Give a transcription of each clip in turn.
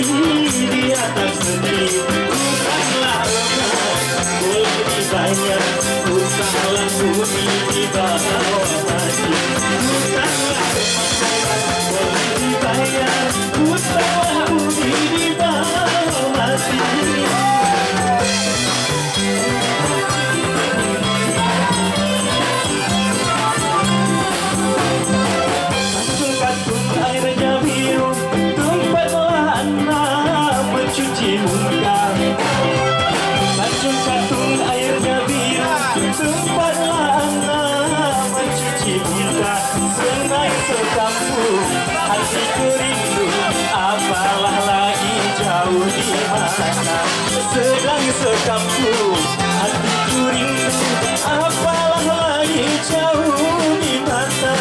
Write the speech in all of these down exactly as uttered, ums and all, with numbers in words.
di atas bukit. Hutanglah emas boleh dibayar, hutanglah budi di bawah hati. Hutanglah emas boleh dibayar, hutanglah budi di bawah hati. Hati kerindu, apalah lagi jauh di mana. Sedang sekampung, hatiku rindu, apalah lagi jauh di mana.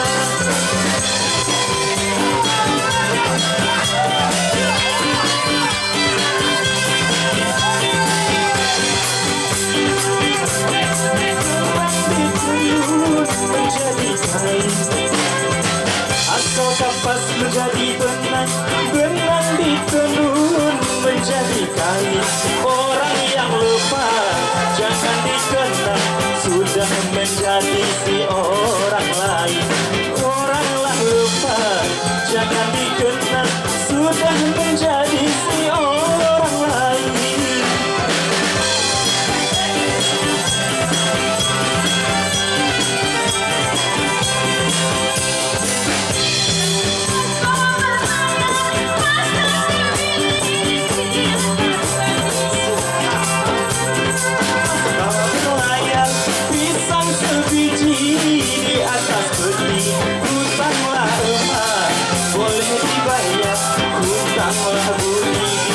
Menjadi kain, atau kapas menjadi benang, benang ditenun menjadi kain. Orang yang lupa jangan dikenang, sudah menjadi si orang lain. Oranglah lupa jangan dikenang, sudah menjadi si orang lain. Hutanglah emas boleh dibayar, hutanglah budi